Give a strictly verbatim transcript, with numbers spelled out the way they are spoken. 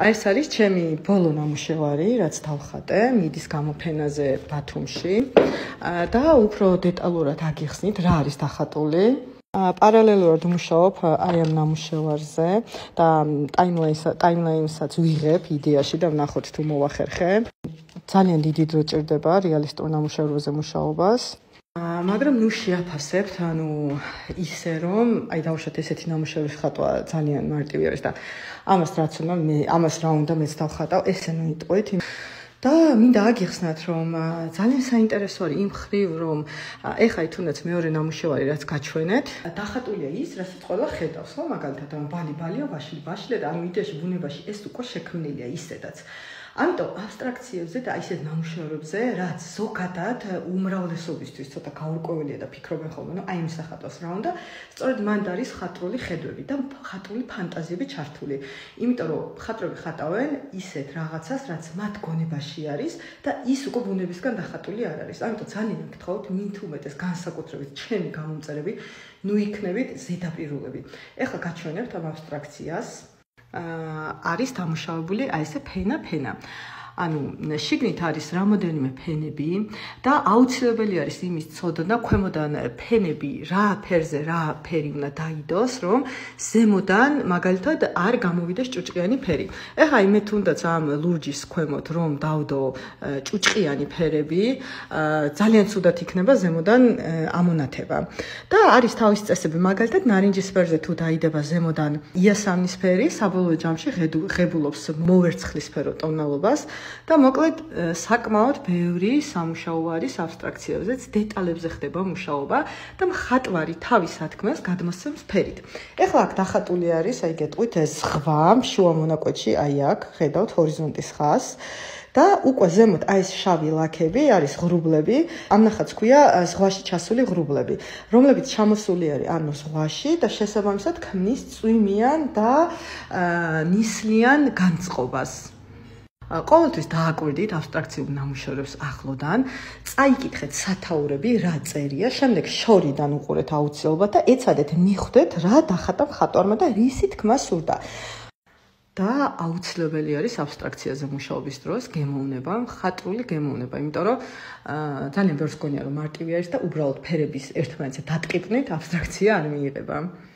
ეს არის ჩემი ბოლო ნამუშევარი, რაც დავხატე მიდის გამოფენაზე ბათუმში და უფრო დეტალურად აგიხსნით რა არის დახატული. პარალელურად ვმუშაობ აი ამ ნამუშევარზე და ტაიმლაინსაც ვიღებ იდეაში და ვნახოთ თუ მოვახერხე. ძალიან დიდი დრო ჭირდება რეალისტურ ნამუშევრებზე მუშაობას. მაგრამ ნუ შეაფასებთ, ანუ ისე რომ აი დავუშვათ ესეთი ნამუშევრის ხატვა ძალიან მარტივი არის და ამას რაც უნდა მე ამას რა უნდა მეც დავხატავ, ესე ნუ იტყვით. და მინდა აგიხსნათ, რომ ძალიან საინტერესო არის იმ ხრივ, რომ ეხა თუნდაც მეორე ნამუშევარი რაც გაჩვენეთ, დახატულია ის, რასაც ყველა ხედავს, ხო, მაგალითად, ბალი ბალია, ბაშილი ბაშილი და ანუ იდეაში ბუნებაში ეს უკვე შექმნილია ისედაც. ამიტომ აბსტრაქციებზე და ისეთ ნამუშევრებზე, რაც ზოგადად უმრავლესობისთვის ცოტა გაურკვეველია და ფიქრობენ ხოლმე, ნუ აი ამ სახატვას რა უნდა, სწორედ მანდ არის ხატრული ხედვები და ხატრული ფანტაზიები ჩართული. იმიტომ რომ ხატრები ხატავენ ისეთ რაღაცას, რაც მათ გონებაში არის და ის უკვე ბუნებისგან დახატული არ არის. ამიტომ ძალიან მგთხოვთ, მით უმეტეს განსაკუთრებით ჩემი გამომწერები, ნუ იქნებით ზედაპირულები. ეხლა გაჩვენებთ ამ აბსტრაქციას. არის დამუშავებული აი ესე ფენა-ფენა. ანუ შიგნით არის რამოდენიმე ფენები და აუცილებელი არის იმის ცოდნა ქვემოდან ფენები რა ფერზე რა ფერი უნდა დაიდოს, რომ ზემოდან მაგალითად არ გამოვიდეს ჭუჭყიანი ფერი. ეხლა აი მე თუნდაც ამ ლურჯის ქვემოთ რომ დავდო ჭუჭყიანი ფერები, ძალიან ცუდად იქნება ზემოდან ამონათება. და არის თავისი წესები, მაგალითად ნარინჯისფერზე თუ დაიდება ზემოდან იასამნისფერი, საბოლოო ჯამში ღებულობს მოვერცხლისფერო ტონალობას. და მოკლედ საკმაოდ ბევრი სამუშაო არის აბსტრაქციებზეც, დეტალებზე ხდება მუშაობა და მხატვარი თავის სათქმელს გადმოსცემს ფერით. ეხლა აქ დახატული არის, აი გეტყვით ეს ზღვა, შუა მონაკვეთში, აი აქ ხედავთ ჰორიზონტის ხაზს. და უკვე ზემოთ აი ეს შავი ლაქები არის ღრუბლები, ამნახაც ქვია ზღვაში ჩასული ღრუბლები, რომლებიც ჩამოსული არის ანუ ზღვაში და შესაბამისად ქმნის წვიმიან და ნისლიან განწყობას. ყოველთვის დააკვირდით აბსტრაქციულ ნამუშევრებს ახლოდან, წაიკითხეთ სათაურები, რა წერია, შემდეგ შორიდან უყურეთ აუცილებლად და ეცადეთ მიხვდეთ რა დახატა მხატვარმა და რისი თქმა სურდა. და აუცილებელი არის აბსტრაქციაზე მუშაობის დროს გემოვნება, მხატვრული გემოვნება, იმიტომ რომ ძალიან ბევრს გონია რომ მარტივი არის და უბრალოდ ფერების ერთმანეთზე დატკიპნით აბსტრაქცია არ მიიღება.